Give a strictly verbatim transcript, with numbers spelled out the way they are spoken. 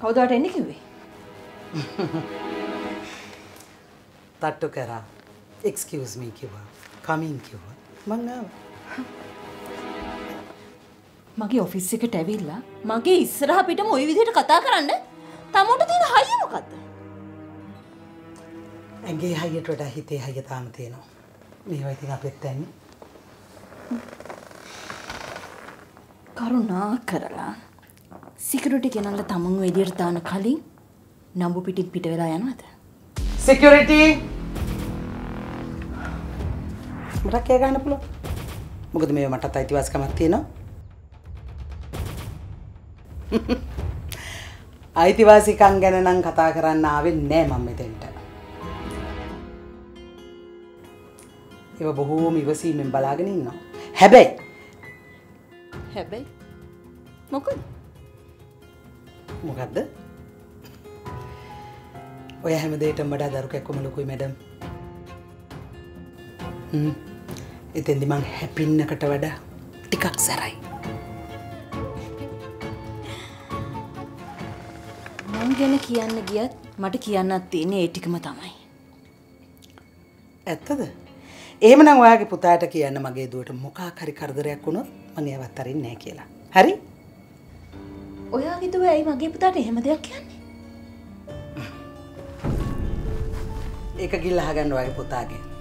කවුද වට එන්නේ කිව්වේ? තට්ටු කරා. Excuse me කිව්වා. Coming කිව්වා. මං ආවා. මගේ ඔෆිස් එකට ඇවිල්ලා මගේ ඉස්සරහ පිටම ওই විදිහට කතා කරන්න තමන්ට තියෙන හයිය මොකද්ද? ඇඟේ හයියට වඩා හිතේ හයිය තාම තියෙනවා. මේවා ඉතින් අපිත් දැන්නේ. කරුණා කරලා සිකියුරිටි කෙනල්ලා තමන්ව එළියට දාන කලින් නම්බු පිටින් පිට වෙලා යනවද? සිකියුරිටි මට කෑ ගන්න පුළුවන්. මොකද මේ මටත් අයිතිවාසිකමක් තියෙනවා. අයිතිවාසිකම් ගැන නම් කතා කරන්න ආවේ නෑ මම මෙතෙන්ට. ඒව බොහෝම ඉවසීමෙන් බලාගෙන ඉන්නවා. හැබැයි හැබැයි මොකද? මොකද්ද? ඔය හැම දෙයකටම වඩා දරු කැක්කම ලොකුයි මැඩම්. හ්ම්. එතෙන්දි මං හැපින්නකට වඩා ටිකක් සැරයි. මං ගැන කියන්න ගියත් මට කියන්නත් තියෙන්නේ ඒ ටිකම තමයි. ඇත්තද? එහෙමනම් ඔයාගේ පුතාට කියන්න මගේ දුවට මොකක් හරි කරදරයක් වුණොත් මම ඒවත් අරින්නේ නැහැ කියලා. හරි? ඔයාගේ දුව ඇයි මගේ පුතාට එහෙම දෙයක් කියන්නේ? ඒක ගිල්ල අහගන්න ඔයාගේ පුතාගේ.